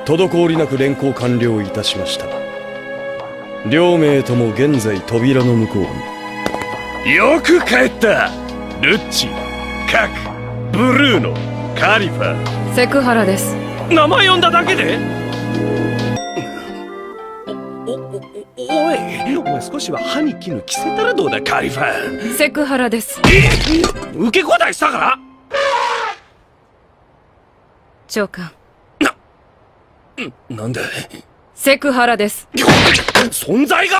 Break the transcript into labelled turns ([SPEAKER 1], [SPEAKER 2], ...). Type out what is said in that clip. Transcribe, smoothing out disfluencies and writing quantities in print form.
[SPEAKER 1] 滞りなく連行完了いたしました。両名とも現在扉の向こうに。よく帰った。ルッチ、カク、ブルーノ、カリファ。
[SPEAKER 2] セクハラです。
[SPEAKER 1] 名前呼んだだけで。おい、お前少しは歯に衣着せたらどうだ、カリファ。
[SPEAKER 2] セクハラです。
[SPEAKER 1] 受け答えしたから。
[SPEAKER 2] 長官。
[SPEAKER 1] なんだ。
[SPEAKER 2] セクハラです。
[SPEAKER 1] 存在が